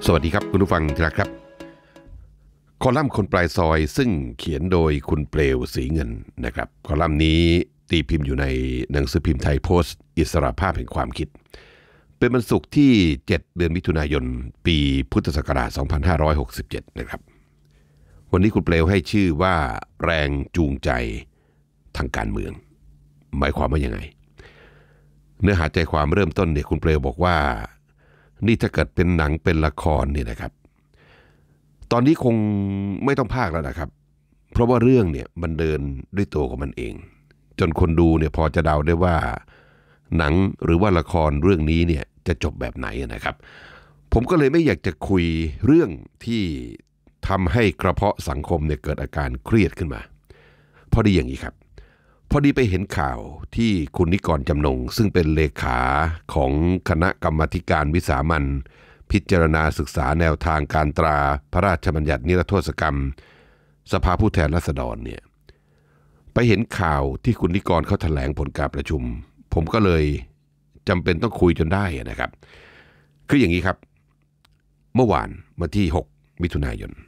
สวัสดีครับคุณผู้ฟังที่รักครับคอลัมน์คนปลายซอยซึ่งเขียนโดยคุณเปลวศรีเงินนะครับคอลัมน์นี้ตีพิมพ์อยู่ในหนังสือพิมพ์ไทยโพสต์อิสรภาพแห่งความคิดเป็นวันศุกร์ที่7เดือนมิถุนายนปีพุทธศักราช2567นะครับวันนี้คุณเปลวให้ชื่อว่าแรงจูงใจทางการเมืองหมายความว่ายังไงเนื้อหาใจความเริ่มต้นเนี่ยคุณเปลวบอกว่านี่ถ้าเกิดเป็นหนังเป็นละครเนี่ยนะครับตอนนี้คงไม่ต้องพากแล้วนะครับเพราะว่าเรื่องเนี่ยมันเดินด้วยตัวของมันเองจนคนดูเนี่ยพอจะเดาได้ว่าหนังหรือว่าละครเรื่องนี้เนี่ยจะจบแบบไหนนะครับผมก็เลยไม่อยากจะคุยเรื่องที่ทำให้กระเพาะสังคมเนี่ยเกิดอาการเครียดขึ้นมาพอดีอย่างนี้ครับพอดีไปเห็นข่าวที่คุณนิกรจำนงซึ่งเป็นเลขาของคณะกรรมาธิการวิสามัญพิจารณาศึกษาแนวทางการตราพระราชบัญญัตินิรโทษกรรมสภาผู้แทนราษฎรเนี่ยไปเห็นข่าวที่คุณนิกรเขาแถลงผลการประชุมผมก็เลยจำเป็นต้องคุยจนได้นะครับคืออย่างนี้ครับเมื่อวานวันที่6มิถุนายน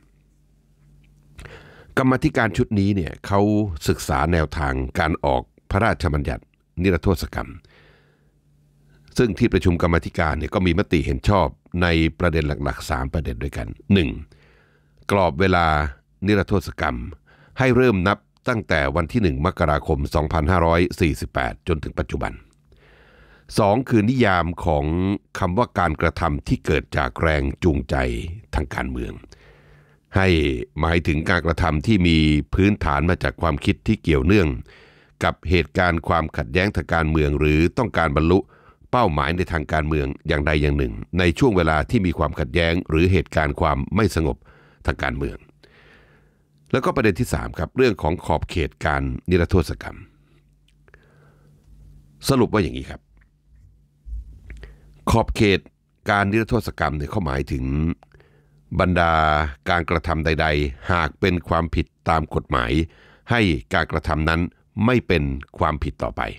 กรรมาธิการชุดนี้เนี่ยเขาศึกษาแนวทางการออกพระราชบัญญัตินิรโทษกรรมซึ่งที่ประชุมกรรมาธิการเนี่ยก็มีมติเห็นชอบในประเด็นหลักๆ3ประเด็นด้วยกัน 1. กรอบเวลานิรโทษกรรมให้เริ่มนับตั้งแต่วันที่1มกราคม2548จนถึงปัจจุบัน 2. คือนิยามของคำว่าการกระทำที่เกิดจากแรงจูงใจทางการเมืองให้หมายถึงการกระทำที่มีพื้นฐานมาจากความคิดที่เกี่ยวเนื่องกับเหตุการณ์ความขัดแย้งทางการเมืองหรือต้องการบรรลุเป้าหมายในทางการเมืองอย่างใดอย่างหนึ่งในช่วงเวลาที่มีความขัดแย้งหรือเหตุการณ์ความไม่สงบทางการเมืองแล้วก็ประเด็นที่3ครับเรื่องของขอบเขตการนิรโทษกรรมสรุปว่าอย่างนี้ครับขอบเขตการนิรโทษกรรมเนี่ยเขาหมายถึงบรรดาการกระทำใดๆหากเป็นความผิดตามกฎหมายให้การกระทำนั้นไม่เป็นความผิดต่อไป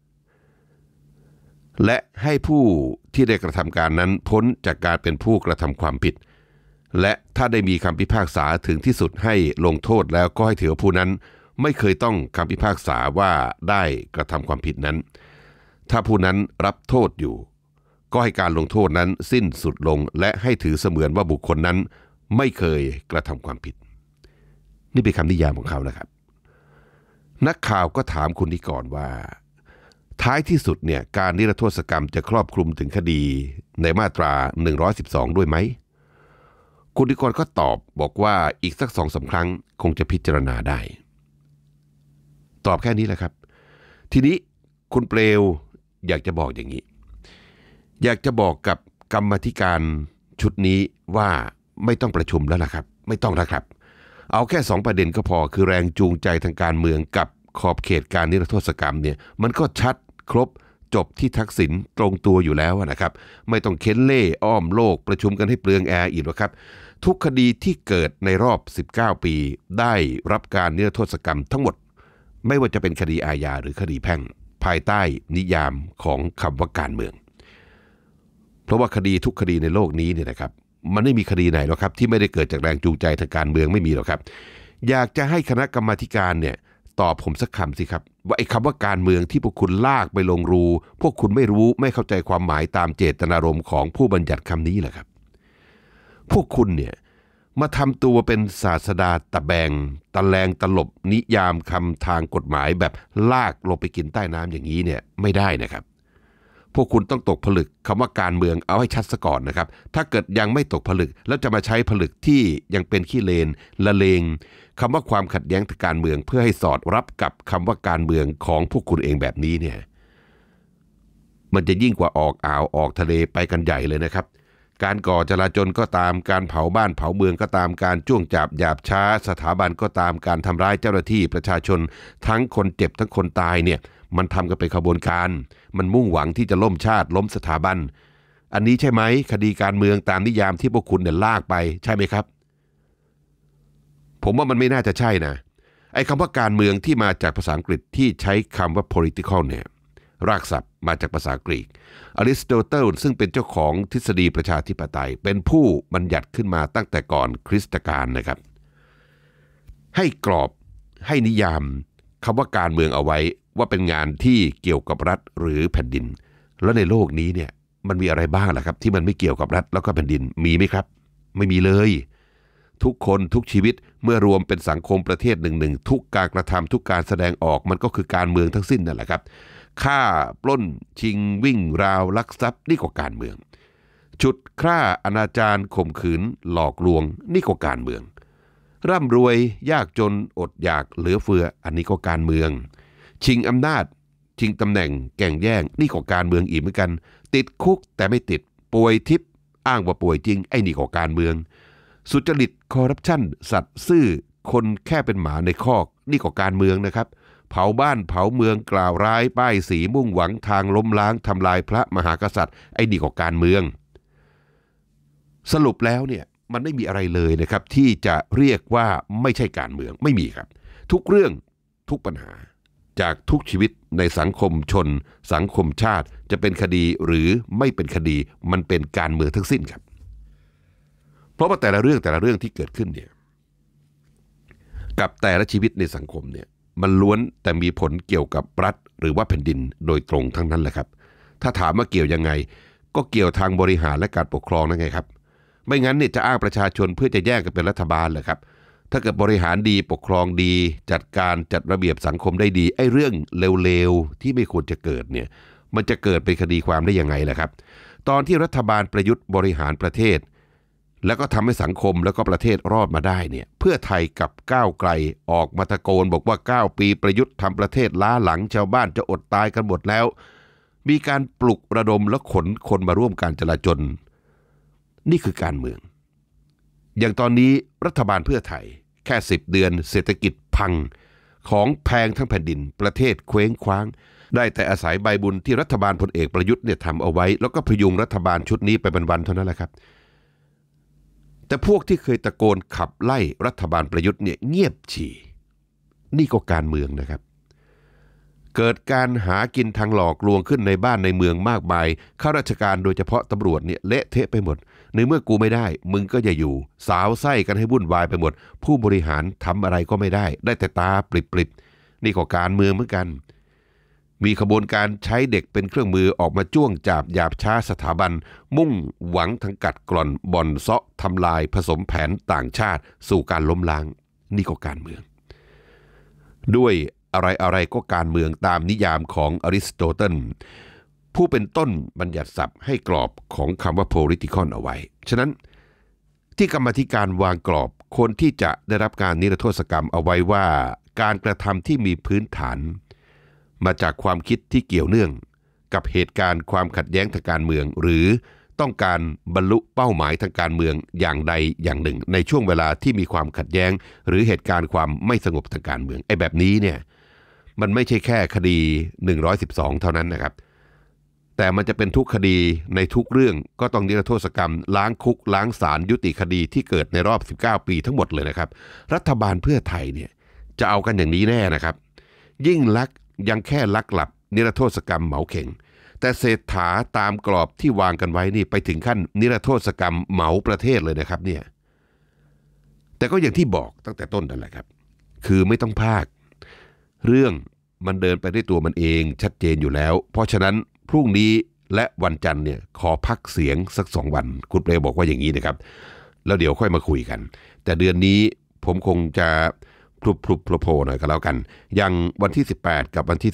และให้ผู้ที่ได้กระทำการนั้นพ้นจากการเป็นผู้กระทำความผิดและถ้าได้มีคำพิพากษาถึงที่สุดให้ลงโทษแล้วก็ให้ถือว่าผู้นั้นไม่เคยต้องคำพิพากษาว่าได้กระทำความผิดนั้นถ้าผู้นั้นรับโทษอยู่ก็ให้การลงโทษนั้นสิ้นสุดลงและให้ถือเสมือนว่าบุคคลนั้นไม่เคยกระทำความผิดนี่เป็นคำนิยามของเขานะครับนักข่าวก็ถามคุณนิกรว่าท้ายที่สุดเนี่ยการนิรโทษกรรมจะครอบคลุมถึงคดีในมาตรา112ด้วยไหมคุณนิกรก็ตอบบอกว่าอีกสัก 2-3 ครั้งคงจะพิจารณาได้ตอบแค่นี้แหละครับทีนี้คุณเปลวอยากจะบอกอย่างนี้อยากจะบอกกับกรรมาธิการชุดนี้ว่าไม่ต้องประชุมแล้วล่ะครับไม่ต้องแล้วครับเอาแค่2ประเด็นก็พอคือแรงจูงใจทางการเมืองกับขอบเขตการนิรโทษกรรมเนี่ยมันก็ชัดครบจบที่ทักษิณตรงตัวอยู่แล้วนะครับไม่ต้องเค้นเล่อ้อมโลกประชุมกันให้เปลืองแอร์อีกหรอกครับทุกคดีที่เกิดในรอบ19ปีได้รับการนิรโทษกรรมทั้งหมดไม่ว่าจะเป็นคดีอาญาหรือคดีแพ่งภายใต้นิยามของคำว่าการเมืองเพราะว่าคดีทุกคดีในโลกนี้เนี่ยนะครับมันไม่มีคดีไหนหรอกครับที่ไม่ได้เกิดจากแรงจูงใจทางการเมืองไม่มีหรอกครับอยากจะให้คณะกรรมาธิการเนี่ยตอบผมสักคำสิครับว่าไอ้คำว่าการเมืองที่พวกคุณลากไปลงรูพวกคุณไม่รู้ไม่เข้าใจความหมายตามเจตนารมณ์ของผู้บัญญัติคำนี้แหละครับพวกคุณเนี่ยมาทำตัวเป็นศาสดาตะแบงตะแลงตลบนิยามคำทางกฎหมายแบบลากลงไปกินใต้น้ำอย่างนี้เนี่ยไม่ได้นะครับพวกคุณต้องตกผลึกคำว่าการเมืองเอาให้ชัดซะก่อนนะครับถ้าเกิดยังไม่ตกผลึกแล้วจะมาใช้ผลึกที่ยังเป็นขี้เลนละเลงคำว่าความขัดแย้งทางการเมืองเพื่อให้สอดรับกับคำว่าการเมืองของพวกคุณเองแบบนี้เนี่ยมันจะยิ่งกว่าออกอ่าวออกทะเลไปกันใหญ่เลยนะครับการก่อจลาจลก็ตามการเผาบ้านเผาเมืองก็ตามการจ้วงจับหยาบช้าสถาบันก็ตามการทำร้ายเจ้าหน้าที่ประชาชนทั้งคนเจ็บทั้งคนตายเนี่ยมันทำกันเป็นขบวนการมันมุ่งหวังที่จะล้มชาติล้มสถาบันอันนี้ใช่ไหมคดีการเมืองตามนิยามที่พวกคุณเนี่ยลากไปใช่ไหมครับผมว่ามันไม่น่าจะใช่นะไอ้คำว่าการเมืองที่มาจากภาษาอังกฤษที่ใช้คำว่า political เนี่ยรากศัพท์มาจากภาษากรีกอริสโตเติลซึ่งเป็นเจ้าของทฤษฎีประชาธิปไตยเป็นผู้บัญญัติขึ้นมาตั้งแต่ก่อนคริสตกาลนะครับให้กรอบให้นิยามคำว่าการเมืองเอาไว้ว่าเป็นงานที่เกี่ยวกับรัฐหรือแผ่นดินแล้วในโลกนี้เนี่ยมันมีอะไรบ้างล่ะครับที่มันไม่เกี่ยวกับรัฐแล้วก็แผ่นดินมีไหมครับไม่มีเลยทุกคนทุกชีวิตเมื่อรวมเป็นสังคมประเทศหนึ่งทุกการกระทำทุกการแสดงออกมันก็คือการเมืองทั้งสิ้นนั่นแหละครับฆ่าปล้นชิงวิ่งราวลักทรัพย์นี่ก็การเมืองฉุดฆ่าอนาจารข่มขืนหลอกลวงนี่ก็การเมืองร่ำรวยยากจนอดอยากเหลือเฟืออันนี้ก็การเมืองชิงอำนาจชิงตำแหน่งแก่งแย่งนี่ก็การเมืองอีกเหมือนกันติดคุกแต่ไม่ติดป่วยทิพย์อ้างว่าป่วยจริงไอ้นี่ก็การเมืองสุจริตคอร์รัปชันสัตว์ซื่อคนแค่เป็นหมาในคอกนี่ก็การเมืองนะครับเผาบ้านเผาเมืองกล่าวร้ายป้ายสีมุ่งหวังทางล้มล้างทำลายพระมหากษัตริย์ไอ้นี่ก็การเมืองสรุปแล้วเนี่ยมันไม่มีอะไรเลยนะครับที่จะเรียกว่าไม่ใช่การเมืองไม่มีครับทุกเรื่องทุกปัญหาจากทุกชีวิตในสังคมชนสังคมชาติจะเป็นคดีหรือไม่เป็นคดีมันเป็นการเมืองทั้งสิ้นครับเพราะว่าแต่ละเรื่องที่เกิดขึ้นเนี่ยกับแต่ละชีวิตในสังคมเนี่ยมันล้วนแต่มีผลเกี่ยวกับรัฐหรือว่าแผ่นดินโดยตรงทั้งนั้นแหละครับถ้าถามว่าเกี่ยวยังไงก็เกี่ยวทางบริหารและการปกครองนั่นไงครับไม่งั้นเนี่ยจะอ้างประชาชนเพื่อจะแย่งกันเป็นรัฐบาลเหรอครับถ้าเกิดบริหารดีปกครองดีจัดการจัดระเบียบสังคมได้ดีไอ้เรื่องเลวๆที่ไม่ควรจะเกิดเนี่ยมันจะเกิดเป็นคดีความได้ยังไงล่ะครับตอนที่รัฐบาลประยุทธ์บริหารประเทศแล้วก็ทำให้สังคมแล้วก็ประเทศรอดมาได้เนี่ยเพื่อไทยกับก้าวไกลออกมาตะโกนบอกว่า9 ปีประยุทธ์ทำประเทศล้าหลังชาวบ้านจะอดตายกันหมดแล้วมีการปลุกระดมและขนคนมาร่วมการจลาจลนี่คือการเมืองอย่างตอนนี้รัฐบาลเพื่อไทยแค่10 เดือนเศรษฐกิจพังของแพงทั้งแผ่นดินประเทศเคว้งคว้างได้แต่อาศัยใบบุญที่รัฐบาลพลเอกประยุทธ์เนี่ยทำเอาไว้แล้วก็พยุงรัฐบาลชุดนี้ไปเป็นวันเท่านั้นแหละครับแต่พวกที่เคยตะโกนขับไล่รัฐบาลประยุทธ์เนี่ยเงียบฉี่นี่ก็การเมืองนะครับเกิดการหากินทางหลอกลวงขึ้นในบ้านในเมืองมากมายข้าราชการโดยเฉพาะตำรวจเนี่ยเละเทะไปหมดในเมื่อกูไม่ได้มึงก็อย่าอยู่สาวไส้กันให้วุ่นวายไปหมดผู้บริหารทำอะไรก็ไม่ได้แต่ตาปริบๆนี่ก็การเมืองเหมือนกันมีขบวนการใช้เด็กเป็นเครื่องมือออกมาจ้วงจับหยาบช้าสถาบันมุ่งหวังทั้งกัดกร่อนบ่อนเซาะทำลายผสมแผนต่างชาติสู่การล้มล้างนี่ก็การเมืองด้วยอะไรก็การเมืองตามนิยามของอริสโตเติลผู้เป็นต้นบัญญัติศัพท์ให้กรอบของคำว่า political เอาไว้ฉะนั้นที่กรรมาธิการวางกรอบคนที่จะได้รับการนิรโทษกรรมเอาไว้ว่าการกระทำที่มีพื้นฐานมาจากความคิดที่เกี่ยวเนื่องกับเหตุการณ์ความขัดแย้งทางการเมืองหรือต้องการบรรลุเป้าหมายทางการเมืองอย่างใดอย่างหนึ่งในช่วงเวลาที่มีความขัดแย้งหรือเหตุการณ์ความไม่สงบทางการเมืองไอ้แบบนี้เนี่ยมันไม่ใช่แค่คดี112เท่านั้นนะครับแต่มันจะเป็นทุกคดีในทุกเรื่องก็ต้องนิรโทษกรรมล้างคุกล้างศาลยุติคดีที่เกิดในรอบ19 ปีทั้งหมดเลยนะครับรัฐบาลเพื่อไทยเนี่ยจะเอากันอย่างนี้แน่นะครับยิ่งลักษณ์ยังแค่ลักหลับนิรโทษกรรมเหมาเข่งแต่เศรษฐาตามกรอบที่วางกันไว้นี่ไปถึงขั้นนิรโทษกรรมเหมาประเทศเลยนะครับเนี่ยแต่ก็อย่างที่บอกตั้งแต่ต้นนั่นแหละครับคือไม่ต้องพากเรื่องมันเดินไปด้วยตัวมันเองชัดเจนอยู่แล้วเพราะฉะนั้นพรุ่งนี้และวันจันทร์เนี่ยขอพักเสียงสัก2 วันคุณเปรมบอกว่าอย่างนี้นะครับแล้วเดี๋ยวค่อยมาคุยกันแต่เดือนนี้ผมคงจะพลุโผล่หน่อยก็แล้วกันอย่างวันที่18กับวันที่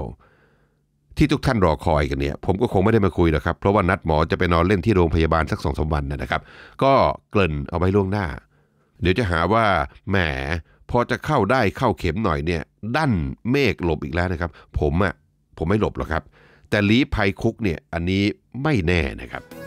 19ที่ทุกท่านรอคอยกันเนี่ยผมก็คงไม่ได้มาคุยหรอกครับเพราะว่านัดหมอจะไปนอนเล่นที่โรงพยาบาลสัก2-3 วันนะครับก็เกริ่นเอาไว้ล่วงหน้าเดี๋ยวจะหาว่าแหมพอจะเข้าได้เข้าเข็มหน่อยเนี่ยดั้นเมฆหลบอีกแล้วนะครับผมไม่หลบหรอกครับแต่ลี้ภัยคุกเนี่ยอันนี้ไม่แน่นะครับ